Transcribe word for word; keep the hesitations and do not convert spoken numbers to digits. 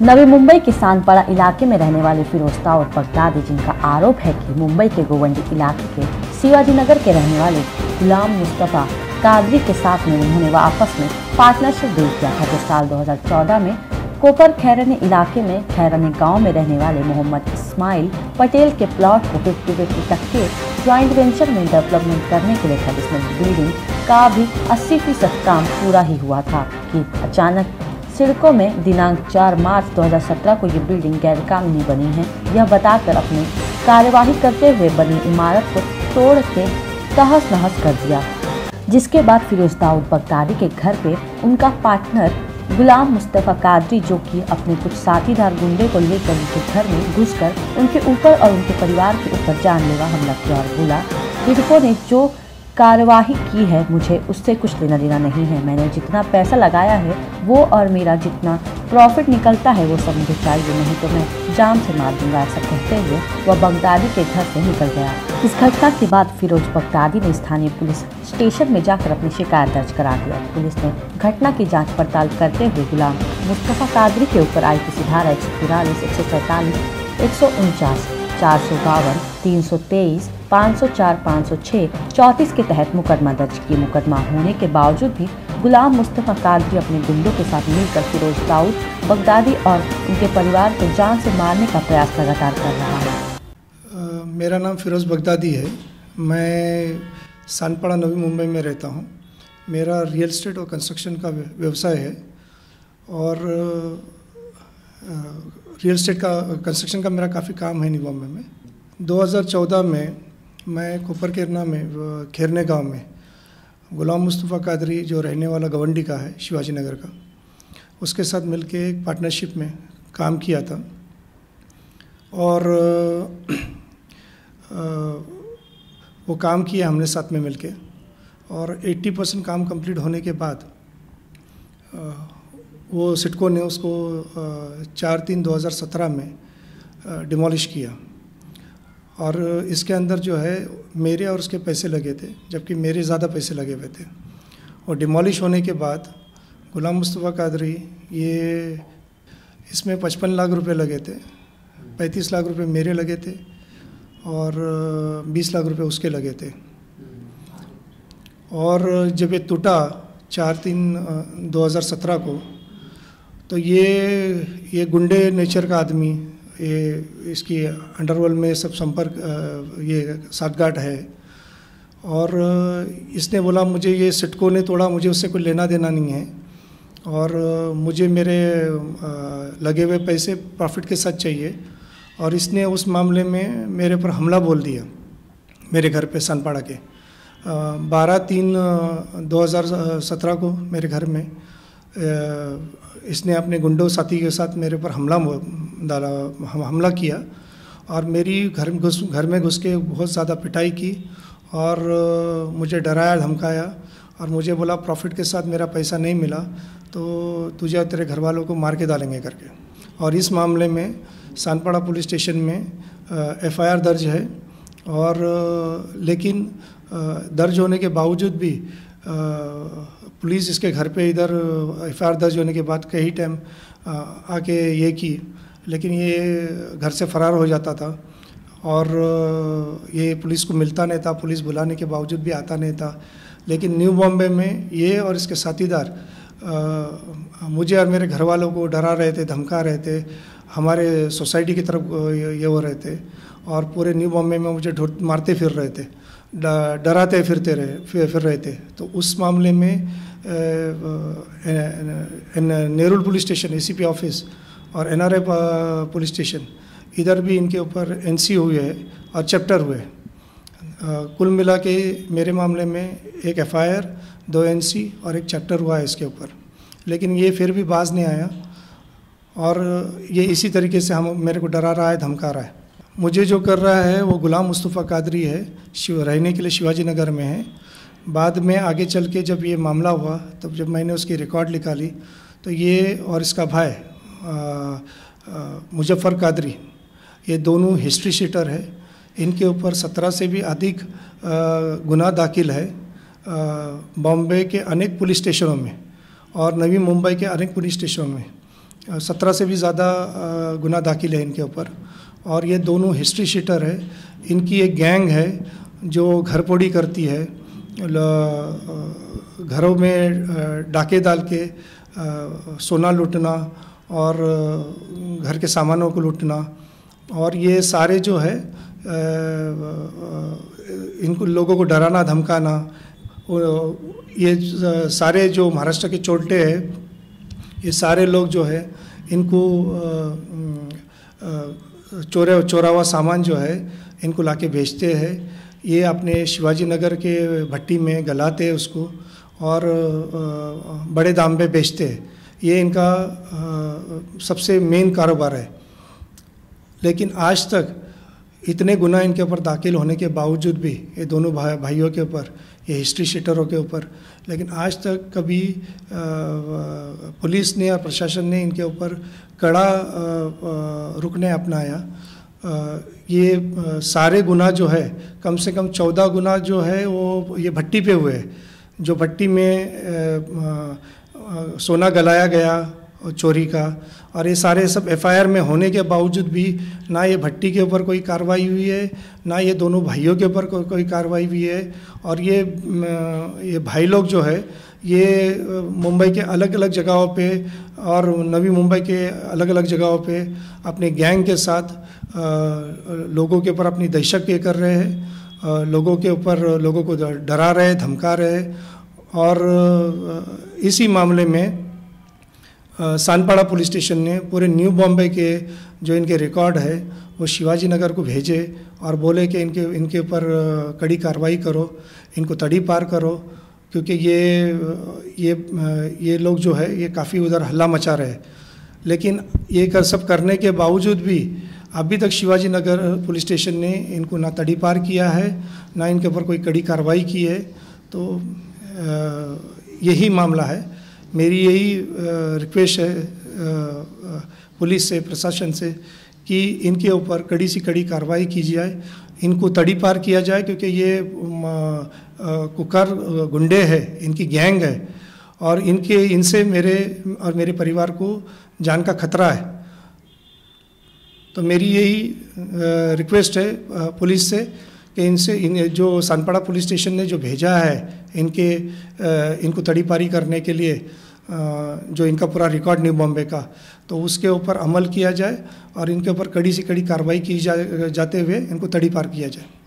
नवी मुंबई के सानपाड़ा इलाके में रहने वाले फिरोज दाऊद बगदादी, जिनका आरोप है कि मुंबई के गोवंडी इलाके के शिवाजी नगर के रहने वाले गुलाम मुस्तफा कादरी के साथ में उन्होंने आपस में पार्टनरशिप डील किया था, जो साल दो हज़ार चौदह में कोपर खैरनी इलाके में खैरनी गांव में रहने वाले मोहम्मद इस्माइल पटेल के प्लॉट को फिफ्टी फिफ्टी टक्के ज्वाइंट वेंचर में डेवलपमेंट करने के लिए था, जिसमें बिल्डिंग का भी अस्सी फीसद काम पूरा ही हुआ था कि अचानक सिडको में दिनांक चार मार्च दो हज़ार सत्रह को ये बिल्डिंग गैरकानूनी बनी है, यह बताकर अपनी कार्यवाही करते हुए बनी इमारत को तोड़ के तहस नहस कर दिया। जिसके बाद फिरोज दाऊद बगदादी के घर पे उनका पार्टनर गुलाम मुस्तफा कादरी, जो कि अपने कुछ साथीदार गुंडे को लेकर उनके घर में घुसकर उनके ऊपर और उनके परिवार के ऊपर जानलेवा हमला किया और बोला, पीड़ितों ने जो कार्यवाही की है मुझे उससे कुछ लेना देना नहीं है, मैंने जितना पैसा लगाया है वो और मेरा जितना प्रॉफिट निकलता है वो सब मुझे चाहिए, नहीं तो मैं जान से मार दूंगा। ऐसा कहते हुए वह बगदादी के घर से निकल गया। इस घटना के बाद फिरोज बगदादी ने स्थानीय पुलिस स्टेशन में जाकर अपनी शिकायत दर्ज करा दिया। पुलिस ने घटना की जाँच पड़ताल करते हुए गुलाम मुस्तफा कादरी के ऊपर आई पी सी धारा एक सौ तिरालीस एक सौ सैंतालीस एक सौ उनचास चार सौ बावन तीन सौ तेईस पाँच सौ चार पाँच सौ छः चौंतीस के तहत मुकदमा दर्ज किए। मुकदमा होने के बावजूद भी गुलाम मुस्तफा कादरी अपने गुंडों के साथ मिलकर फिरोज दाऊद बगदादी और उनके परिवार को जान से मारने का प्रयास लगातार कर रहा है। आ, मेरा नाम फिरोज बगदादी है। मैं सानपाड़ा नवी मुंबई में रहता हूँ। मेरा रियल एस्टेट और कंस्ट्रक्शन का व्यवसाय है और रियल एस्टेट का कंस्ट्रक्शन का मेरा काफ़ी काम है नवी मुंबई में। दो हज़ार चौदह में मैं कोपर केरना में खैरने गांव में गुलाम मुस्तफा कादरी, जो रहने वाला गवंडी का है शिवाजी नगर का, उसके साथ मिलके एक पार्टनरशिप में काम किया था और वो काम किया हमने साथ में मिलके और अस्सी परसेंट काम कंप्लीट होने के बाद वो सिडको ने उसको चार तीन दो हज़ार सत्रह में डिमोलिश किया और इसके अंदर जो है मेरे और उसके पैसे लगे थे, जबकि मेरे ज़्यादा पैसे लगे हुए थे। और डिमोलिश होने के बाद गुलाम मुस्तफा कादरी, ये इसमें पचपन लाख रुपए लगे थे, पैंतीस लाख रुपए मेरे लगे थे और बीस लाख रुपए उसके लगे थे। और जब ये टूटा चार तीन दो हज़ार सत्रह को, तो ये ये गुंडे नेचर का आदमी, ये इसकी अंडरवर्ल्ड में सब संपर्क ये साठगांठ है और इसने बोला मुझे ये सिडको ने तोड़ा, मुझे उससे कोई लेना देना नहीं है और मुझे मेरे लगे हुए पैसे प्रॉफिट के साथ चाहिए। और इसने उस मामले में मेरे पर हमला बोल दिया मेरे घर पे सानपाड़ा के बारह तीन दो हज़ार सत्रह को मेरे घर में इसने अपने गुंडों साथी के साथ मेरे पर हमला डाला हमला किया और मेरी घर घुस घर में घुस के बहुत ज़्यादा पिटाई की और मुझे डराया धमकाया और मुझे बोला प्रॉफिट के साथ मेरा पैसा नहीं मिला तो तुझे और तेरे घर वालों को मार के डालेंगे करके। और इस मामले में सानपाड़ा पुलिस स्टेशन में एफ आई आर दर्ज है और लेकिन दर्ज होने के बावजूद भी पुलिस इसके घर पे इधर एफ आई आर दर्ज होने के बाद कई टाइम आके ये की, लेकिन ये घर से फरार हो जाता था और ये पुलिस को मिलता नहीं था, पुलिस बुलाने के बावजूद भी आता नहीं था। लेकिन न्यू बॉम्बे में ये और इसके साथीदार मुझे और मेरे घर वालों को डरा रहे थे, धमका रहे थे, हमारे सोसाइटी की तरफ ये हो रहे थे और पूरे न्यू बॉम्बे में मुझे ढूंढ मारते फिर रहे थे, डराते फिरते रहे फिर फिर रहे थे। तो उस मामले में Nerul police station, A C P office और N R A police station, इधर भी इनके ऊपर एन सी हुए है और चैप्टर हुए। कुल मिला के मेरे मामले में एक एफ आई आर, दो एन सी और एक चैप्टर हुआ है इसके ऊपर, लेकिन ये फिर भी बाज नहीं आया और ये इसी तरीके से हम मेरे को डरा रहा है, धमका रहा है। मुझे जो कर रहा है वो गुलाम मुस्तफा कादरी है, शिव रहने के लिए शिवाजी नगर में है। बाद में आगे चल के जब ये मामला हुआ तब जब मैंने उसकी रिकॉर्ड निकाली तो ये और इसका भाई मुजफ्फर कादरी, ये दोनों हिस्ट्री शीटर है। इनके ऊपर सत्रह से भी अधिक गुनाह दाखिल है बॉम्बे के अनेक पुलिस स्टेशनों में और नवी मुंबई के अनेक पुलिस स्टेशनों में। सत्रह से भी ज़्यादा गुना दाखिल है इनके ऊपर। और ये दोनों हिस्ट्री शीटर है। इनकी एक गैंग है जो घर पोड़ी करती है, घरों में डाके डाल के सोना लूटना और घर के सामानों को लूटना। और ये सारे जो है इनको लोगों को डराना धमकाना। ये सारे जो महाराष्ट्र के चोरटे हैं, ये सारे लोग जो है इनको चोरे चोरा हुआ सामान जो है इनको लाके बेचते हैं। ये अपने शिवाजी नगर के भट्टी में गलाते हैं उसको और बड़े दाम पे बेचते हैं। ये इनका सबसे मेन कारोबार है। लेकिन आज तक इतने गुना इनके ऊपर दाखिल होने के बावजूद भी, ये दोनों भाई भाइयों के ऊपर, ये हिस्ट्री शीटरों के ऊपर, लेकिन आज तक कभी पुलिस ने और प्रशासन ने इनके ऊपर कड़ा रुकने अपनाया। ये सारे गुना जो है, कम से कम चौदह गुना जो है वो ये भट्टी पे हुए, जो भट्टी में सोना गलाया गया चोरी का। और ये सारे सब एफआईआर में होने के बावजूद भी ना ये भट्टी के ऊपर कोई कार्रवाई हुई है, ना ये दोनों भाइयों के ऊपर को, कोई कार्रवाई हुई है। और ये ये भाई लोग जो है ये मुंबई के अलग अलग जगहों पे और नवी मुंबई के अलग अलग जगहों पे अपने गैंग के साथ आ, लोगों के ऊपर अपनी दहशत ये कर रहे हैं, लोगों के ऊपर लोगों को डरा रहे, धमका रहे। और इसी मामले में सानपाड़ा पुलिस स्टेशन ने पूरे न्यू बॉम्बे के जो इनके रिकॉर्ड है वो शिवाजी नगर को भेजे और बोले कि इनके इनके ऊपर कड़ी कार्रवाई करो, इनको तड़ी पार करो, क्योंकि ये ये ये लोग जो है ये काफ़ी उधर हल्ला मचा रहे हैं। लेकिन ये कर सब करने के बावजूद भी अभी तक शिवाजी नगर पुलिस स्टेशन ने इनको ना तड़ी पार किया है, ना इनके ऊपर कोई कड़ी कार्रवाई की है। तो यही मामला है। मेरी यही रिक्वेस्ट है पुलिस से, प्रशासन से, कि इनके ऊपर कड़ी सी कड़ी कार्रवाई की जाए, इनको तड़ी पार किया जाए, क्योंकि ये कुकर गुंडे हैं, इनकी गैंग है और इनके इनसे मेरे और मेरे परिवार को जान का खतरा है। तो मेरी यही रिक्वेस्ट है पुलिस से कि इनसे इन जो सानपाड़ा पुलिस स्टेशन ने जो भेजा है इनके इनको तड़ीपारी करने के लिए, जो इनका पूरा रिकॉर्ड न्यू बॉम्बे का, तो उसके ऊपर अमल किया जाए और इनके ऊपर कड़ी से कड़ी कार्रवाई की जा जाते हुए इनको तड़ीपार किया जाए।